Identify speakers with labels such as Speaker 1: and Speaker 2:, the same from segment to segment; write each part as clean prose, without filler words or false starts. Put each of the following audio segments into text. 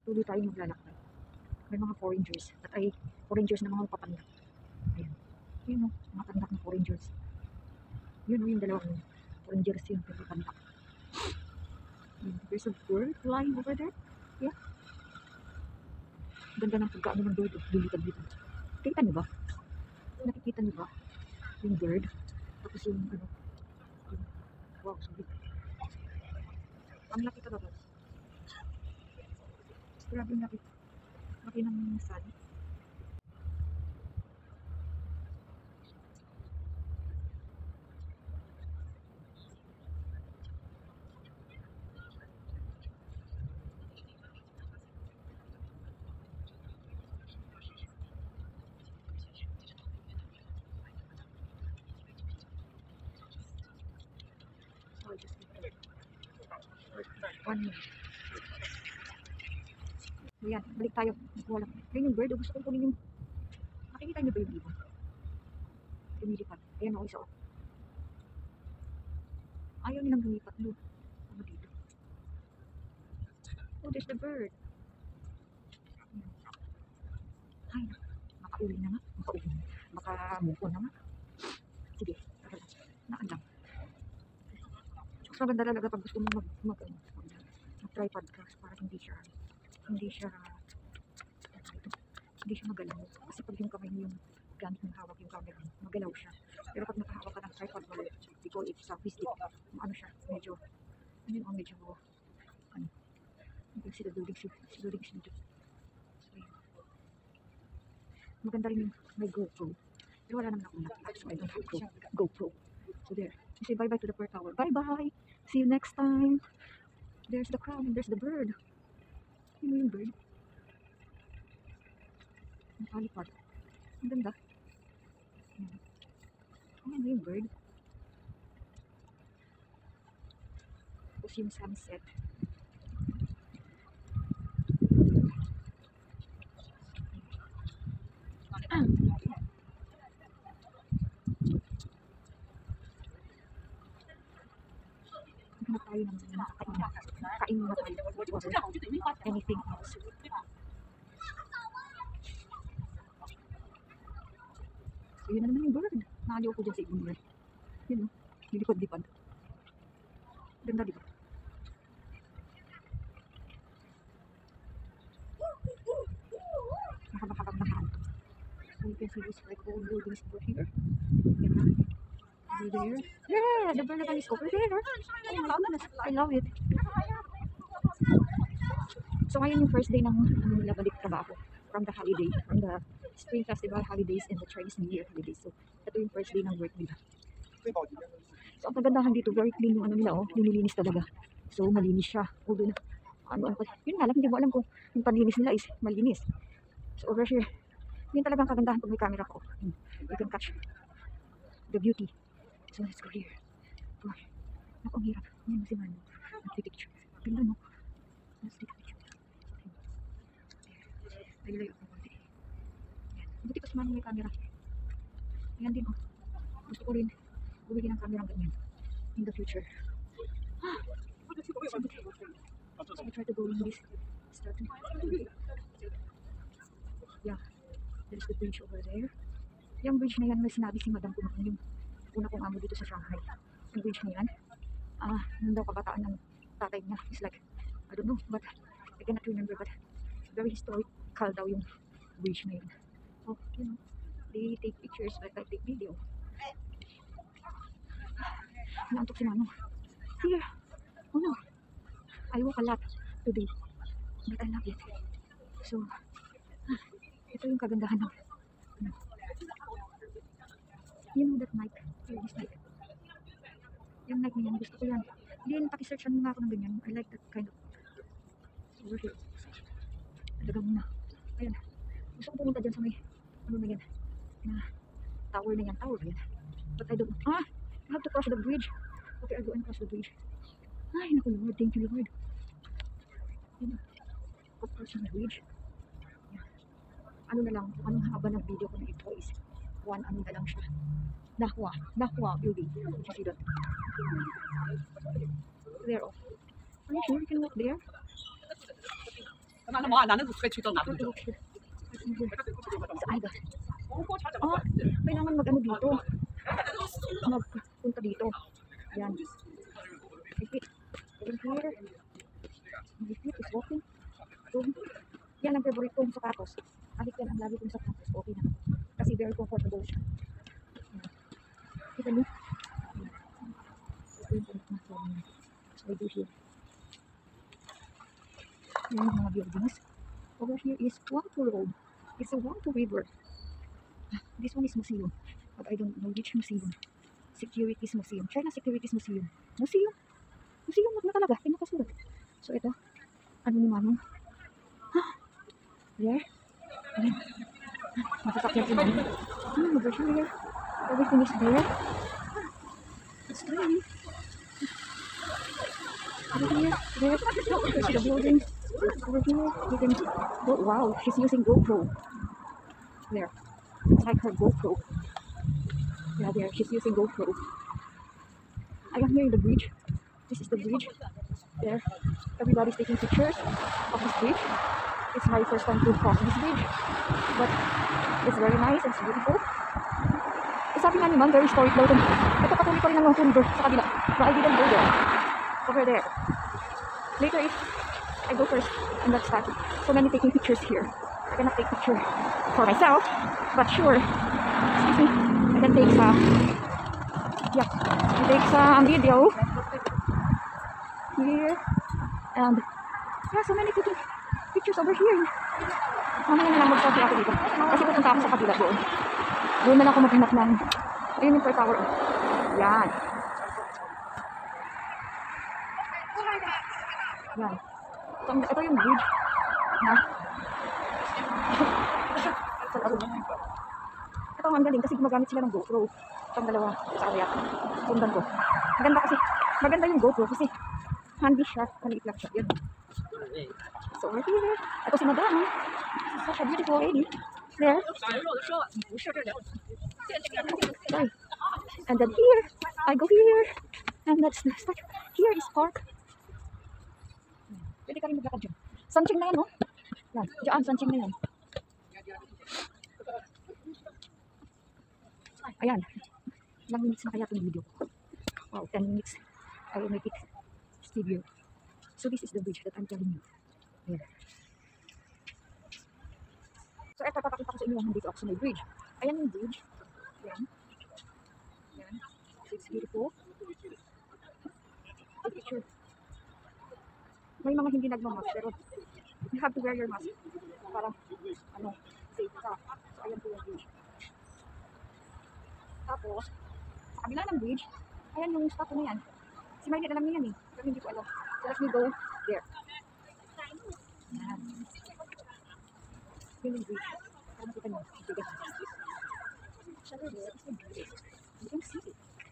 Speaker 1: Tuloy tayo maglalakad. May mga foreigners. At ay foreigners na mga papandak. Ayan. Ayan o, mga pandak na foreigners. Yun o, yung dalawang foreigners yun, papandak. There's a bird flying over there. Yeah. Ganda ng pagkaano ng bird. Lilitad-litad. Kita niyo ba? Nakikita niyo ba? Yung bird. Tapos yung ano. Yung, wow, so big. Ang laki talaga. Grabe yung laki. Laki ng sun. So, just 1 minute. Ayan, balik tayo. Wala. Ayun yung bird. Gusto kong kunin yung... Nakikita niyo ba yung ibon? Lumilipad. Ayan o, isa o. Ayaw nilang lumipat. No. Ano dito? Oh, there's the bird. Ay, makauli na nga. Makauli. Makamove on na nga. Sige, naandang. Mas maganda talaga pag gusto mo mag-tripod ka para hindi siya magalaw. Kasi pag yung kamay mo yung gamit ng hawak yung camera, magalaw siya. Pero pag nakahawak ka ng tripod mo, we call it selfie stick. Ano siya, medyo sila buildings dito. Maganda rin yung may GoPro. Pero wala naman akong laptop, so I don't have GoPro. So there. You say bye-bye to the Pearl Tower. Bye-bye! See you next time! There's the crown and there's the bird. Yun yung bird. Nakalipad. Ang ganda. Ayan yung bird. Tapos yung sunset. Hanap tayo ng kain na tayo. Anything else. So yun na naman yung bird. Nakaliw ko dyan sa ibon bird. Yun o. Lilipad-lipad. Ganda diba? Nakabakabagdahan. So you can see this like old buildings over here. Yan. Over there. Yeah, the bird is over there. Oh my goodness, I love it. So ngayon yung first day ng nila balik trabaho from the holiday, from the Spring Festival holidays and the Chinese New Year holidays. So ito yung first day ng work nila. So ang kagandahan dito, very clean yung ano nila, oh, nililinis talaga. So malinis siya. Although yun nga lang, hindi mo alam kung yung panlinis nila is malinis. So over here, yun talagang kagandahan pag may camera ko. You can catch the beauty. So let's go here. Oh, ang hirap. Yan si Manu. Nagpipicture. Ganda no? Let's take a picture. Layo-layo ako konti. Yan. Buti pa si Manu may camera. Yan din oh. Gusto ko rin bumili ng camera ganyan in the future. So I try to go in this starting. Yeah. There's the bridge over there. Yung bridge na yan, may sinabi si Madam kung yung una kong amo dito sa Shanghai. Yung bridge na yan, nung daw kabataan ng tatay niya is like, I don't know, but I cannot remember, but very historical daw yung bridge na yun. So, you know, they take pictures, but I take video. Naantok si Mano. Here. Oh no. I walk a lot today, but I love it. So, ito yung kagandahan ng you know that mic, this mic. Yung mic na yan, gusto ko yan. Then, pakisearch mo nga ako ng ganyan. I like that kind of over here. Talaga muna. Ayan. Gusto ko pumunta dyan sa may, ano na yan, na tower na yan. Tower yan. But I don't know. I have to cross the bridge. Okay, I'll go and cross the bridge. Ay, naku Lord. Thank you Lord. Yun na. I'll cross the bridge. Yan. Ano na lang, anong haba ng video ko na ito is one ano na lang siya. Dahua building. You see that? There, oh. Are you sure you can walk there?
Speaker 2: 나는 뭐 나는 그게 지금 나도
Speaker 1: Look
Speaker 2: 줘.
Speaker 1: here. Sa Ida. Oh, kailangan mag-ano dito. Magpunta dito. Yan. Repeat. Over here. Repeat is walking. Boom. Yan ang favorite kong sapatos. Kahit yan ang lagi kong sapatos. Okay na. Kasi very comfortable siya. Kita niyo? Ito yung ulit na phone. So, I do here. Yan yung mga buildings. Over here is Huangpu Road. It's a Huangpu River. This one is museum. But I don't know which museum. Securities Museum. China Securities Museum. Museum? Museum na talaga. Pinakasulat. So ito. Ano ni Manong? There. Ayan. Masasakyan si Manong. Over here. Everything is there. It's tiny. Over here. There. There's the building. Over here. You can... Oh, wow. She's using GoPro. There. It's like her GoPro. Yeah, there. She's using GoPro. I am here in the bridge. This is the bridge. There. Everybody's taking pictures of this bridge. It's my first time to cross this bridge. But it's very nice. It's beautiful. Eh, sabi nga naman, very historic daw ito. Ito patuloy pa rin ang Huangpu River sa kabila. But I didn't go there. Over there. Later if I go first in that statue. So many taking pictures here. I cannot take picture for myself. But sure. Excuse me. I can take some... Yeah. I can take some video. Here. And... Yeah, so many taking pictures over here. Mamaya na lang mag-selfie ako dito. Kasi pupunta ako sa kabila doon. Doon na lang ako maghanap ng Leaning Tower. Yan. Yan. So, ito yung bridge. Na. Ito ang galing kasi gumagamit sila ng GoPro. Itong dalawa sa area. Sundan ko. Maganda kasi. Maganda yung GoPro kasi handy siya. Maliit lang siya. Yan. So over here. Ito si Madam. She's such a beautiful lady. There. Right. And then here, I go here. And that's the statue. Here is park. Pwede ka rin maglakad dyan. Sanching na yan, no? Yan. Diyan, sanching na yan. Ayan. Ilang minutes na kaya itong video. Wow, 10 minutes. I will make it studio. So this is the bridge that I'm telling you. Here. So eto, papakita ko sa inyo nandito ako sa may bridge. Ayan yung bridge. Yan. Yan. It's beautiful. The picture. May mga hindi nagmamask pero you have to wear your mask para ano, safe ka. So ayan po yung bridge. Tapos, sa kabila ng bridge, ayan yung statue na yan. Si Maylin alam niya yan eh. Pero hindi ko alam. So let me go there. Yan. Yun yung bridge. Para makita nyo. Shallow there is the bridge. You can see it.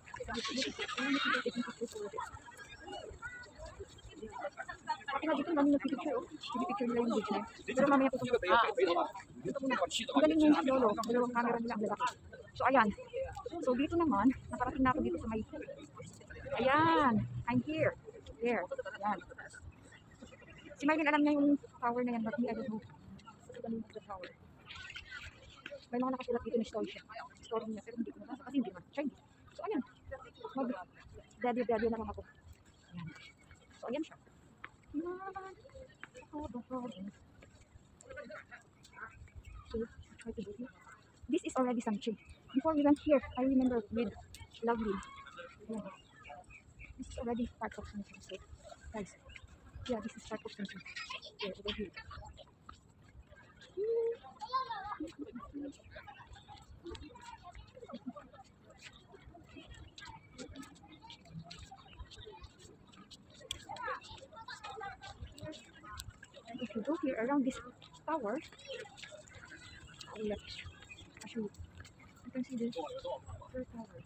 Speaker 1: Pati nga dito namin nagpipicture oh. Pinipicture nila yung bridge na yun. Pero mamaya po ito muna. Ang galing yung lolo. Dalawang camera nila ang lalaki. So ayan. So dito naman, nakarating na ako dito sa may... Ayan. I'm here. There. Ayan. Si Maylin alam niya yung tower na yan. But me, I don't know. The tower. May mga nakasulat dito na story siya. Story niya. Pero hindi ko nabasa kasi hindi man. Chinese. So ayan. Mag-daddy na lang ako. Ayan. So ayan siya. So, try to do it. This is already Sanching. Before we went here, I remember with Lovely. Yeah. This is already part of Sanching. So, guys, yeah, this is part of Sanching. Here, over here. And if you go here around this tower, I will show you. You can see this third tower.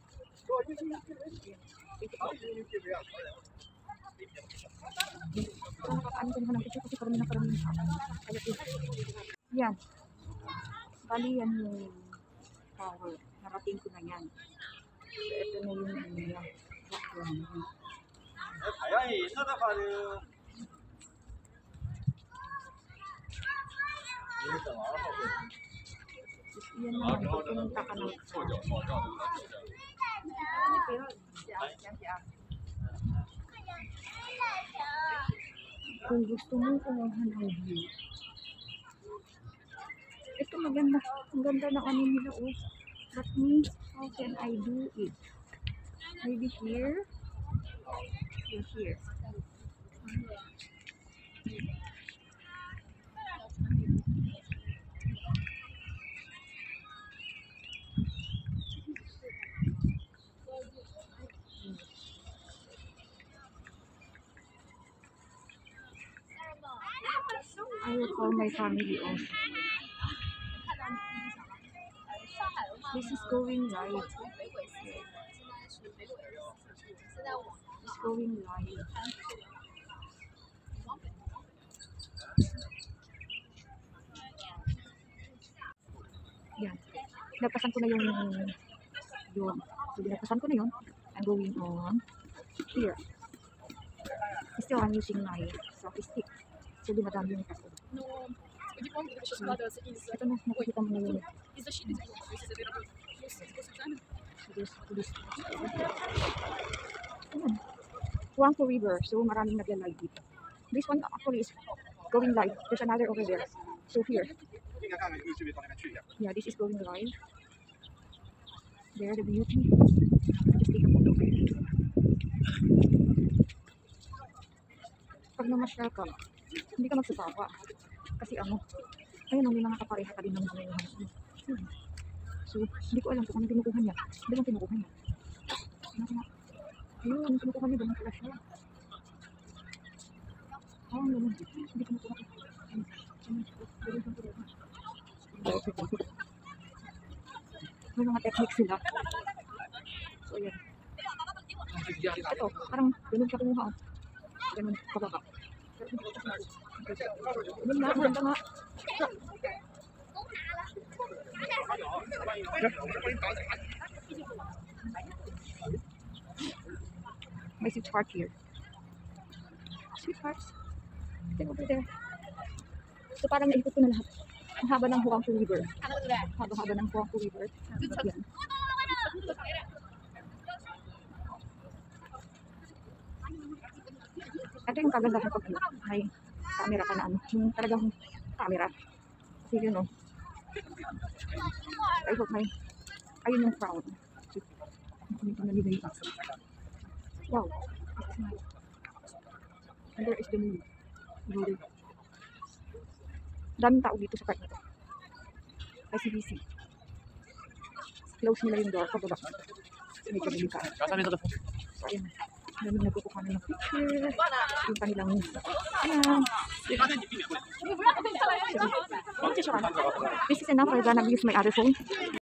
Speaker 1: So, nakakaano ko naman ang picture kasi parang nakarami na kaya po. Yan. Bali yan yung tower. Narating ko na yan. So, ito na yung ano yan. Yan naman, pag pumunta ka ng kung gusto mo kumuha ng view. Ito maganda. Ang ganda ng ano nila, oh. But me, how can I do it? Maybe here? Yeah, here. I will call my family also. This is going live. It's going live. Yan. Napasan ko na yung yun. So, napasan ko na yun. I'm going on here. Still, I'm using my selfie stick. So, dumadami yung tapo. Ito na, nakikita mo na yun. Huangpu River. So, maraming nagla-live dito. This one actually is going live. There's another over there. So, here. Yeah, this is going live. There, the beauty. Just take a photo. Pag namasyal ka, hindi ka magsasawa. Kasi ano, ayun, may mga kapareha ka din ng mga So, hindi ko alam kung ano kinukuha niya. Hindi lang kinukuha niya. Ayun, ano kinukuha niya, ganun pala siya. Oh, ganun. Hindi kinukuha niya. May mga technique sila. So, ayan. Ito, parang ganun siya kumuha. Ganun, kababa. Ganun nga, maganda nga. May sweetheart here. Sweethearts. They're over there. So parang naikot ko na lahat. Ang haba ng Huangpu River. Haba-haba ng Huangpu River. Yan. Ito yung kagandahan pag may camera ka na ano. Yung talagang camera. Kasi yun o. I hope may ayun yung crowd. Wow. This is nice. And there is the moon. Daming tao dito sa part nito. ICBC. Close nila yung door. Pababa. May kabili ka. So, ayan. Daming nagkukuha na ng picture. Yung kanilang ayan. This is enough. I'm gonna use my other phone.